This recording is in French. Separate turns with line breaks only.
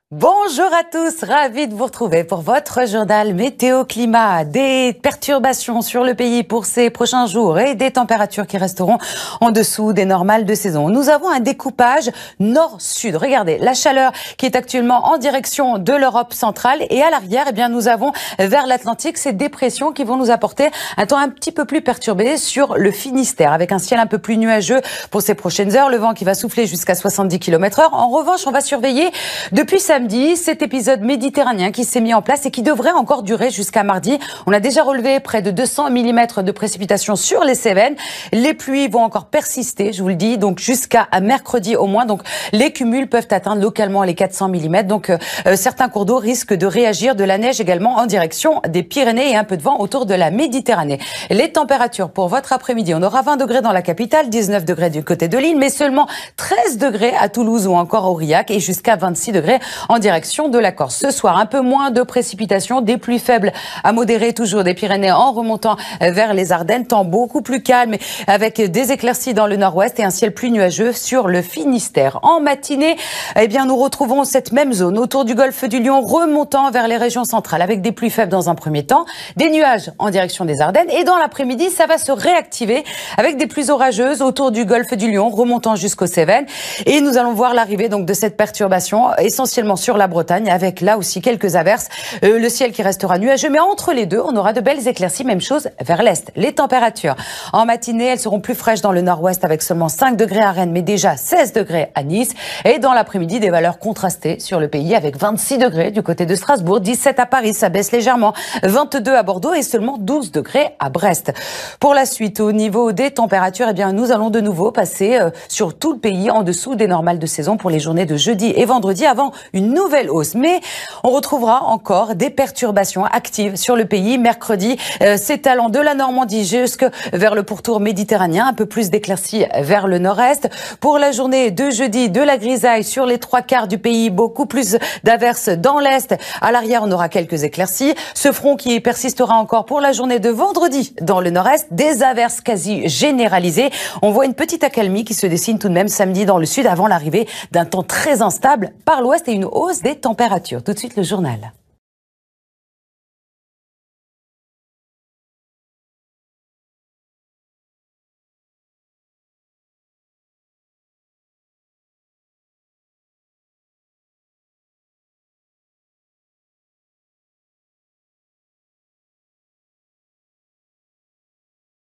Bonjour à tous, ravi de vous retrouver pour votre journal météo-climat. Des perturbations sur le pays pour ces prochains jours et des températures qui resteront en dessous des normales de saison. Nous avons un découpage nord-sud. Regardez, la chaleur qui est actuellement en direction de l'Europe centrale et à l'arrière, eh bien, nous avons vers l'Atlantique ces dépressions qui vont nous apporter un temps un petit peu plus perturbé sur le Finistère avec un ciel un peu plus nuageux pour ces prochaines heures. Le vent qui va souffler jusqu'à 70 km/h. En revanche, on va surveiller depuis samedi cet épisode méditerranéen qui s'est mis en place et qui devrait encore durer jusqu'à mardi. On a déjà relevé près de 200 mm de précipitations sur les Cévennes. Les pluies vont encore persister, je vous le dis, donc jusqu'à mercredi au moins. Donc les cumuls peuvent atteindre localement les 400 mm. Donc certains cours d'eau risquent de réagir, de la neige également en direction des Pyrénées et un peu de vent autour de la Méditerranée. Les températures pour votre après-midi, on aura 20 degrés dans la capitale, 19 degrés du côté de l'île, mais seulement 13 degrés à Toulouse ou encore à Aurillac et jusqu'à 26 degrés en direction de la Corse. Ce soir, un peu moins de précipitations, des pluies faibles à modérées toujours des Pyrénées en remontant vers les Ardennes, temps beaucoup plus calme avec des éclaircies dans le nord-ouest et un ciel plus nuageux sur le Finistère. En matinée, eh bien, nous retrouvons cette même zone autour du golfe du Lion remontant vers les régions centrales avec des pluies faibles dans un premier temps, des nuages en direction des Ardennes et dans l'après-midi, ça va se réactiver avec des pluies orageuses autour du golfe du Lion remontant jusqu'aux Cévennes et nous allons voir l'arrivée donc de cette perturbation essentiellement sur la Bretagne avec là aussi quelques averses. Le ciel qui restera nuageux, mais entre les deux, on aura de belles éclaircies. Même chose vers l'est. Les températures en matinée, elles seront plus fraîches dans le nord-ouest avec seulement 5 degrés à Rennes, mais déjà 16 degrés à Nice. Et dans l'après-midi, des valeurs contrastées sur le pays avec 26 degrés du côté de Strasbourg, 17 à Paris, ça baisse légèrement, 22 à Bordeaux et seulement 12 degrés à Brest. Pour la suite, au niveau des températures, eh bien, nous allons de nouveau passer sur tout le pays en dessous des normales de saison pour les journées de jeudi et vendredi avant une nouvelle hausse. Mais on retrouvera encore des perturbations actives sur le pays. Mercredi, s'étalant de la Normandie jusque vers le pourtour méditerranéen, un peu plus d'éclaircies vers le nord-est. Pour la journée de jeudi, de la grisaille sur les 3/4 du pays, beaucoup plus d'averses dans l'est. À l'arrière, on aura quelques éclaircies. Ce front qui persistera encore pour la journée de vendredi dans le nord-est, des averses quasi généralisées. On voit une petite accalmie qui se dessine tout de même samedi dans le sud avant l'arrivée d'un temps très instable par l'ouest et une hausse des températures. Tout de suite, le journal.